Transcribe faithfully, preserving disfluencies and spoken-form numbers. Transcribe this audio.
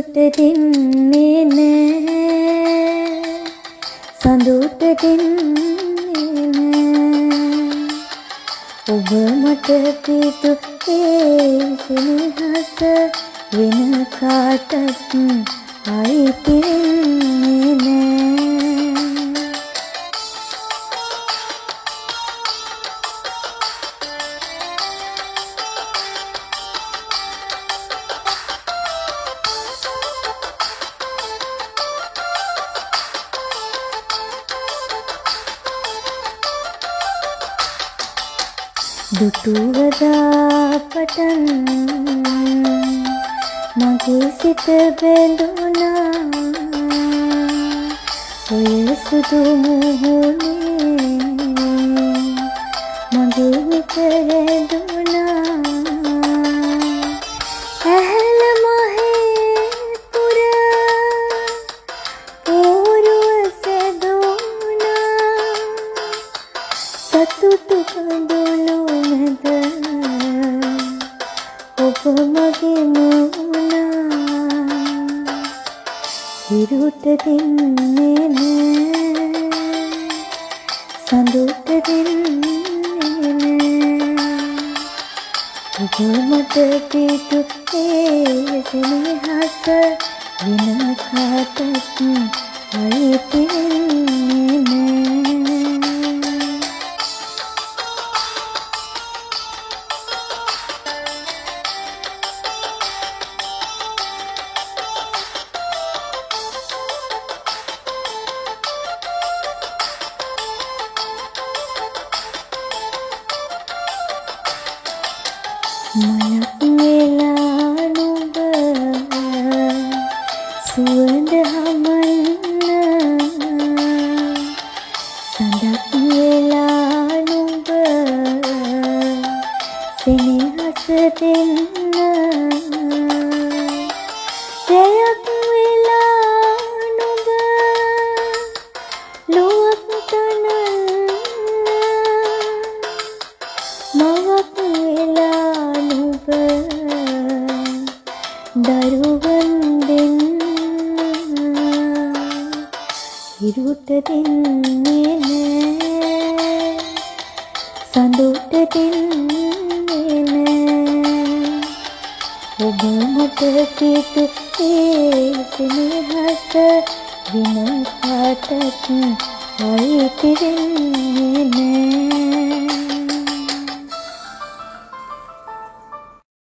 හිරුට දෙන්නේ නෑ සඳුට දෙන්නේ නෑ ඔබ මට පිටු ඒ සෙනෙහස වෙන කාටත් අයිති වෙන්නේ නෑ දුටුවදා පටන් මගේ සිත බැඳුණා ඔය සුදු මුහුණේ මගේ හිත රැඳුණා ඇහැල මහේ පුර පෝරුව සැදුණා සතුටු කඳුළු ඔබ මගේ මුණා හිරුට දෙන්නේ නෑ සඳුට දෙන්නේ නෑ ඔබ මට පිටු ඒ සෙනෙහස වෙන කාටත් අයිති වෙන්නේ නෑ මනක් වෙලා නුඹ සුවඳ හමන්න සඳක් වෙලා නුඹ සෙනෙහස දෙන්න දෙයක් වෙලා නුඹ ලොවක් තනන්න මවක් වෙලා දරුවන් දෙන්න හිරුට දෙන්නේ නෑ සඳුට දෙන්නේ නෑ ඔබ මට පිටු ඒ සෙනෙහස වෙන කාටත් අයිති වෙන්නේ නෑ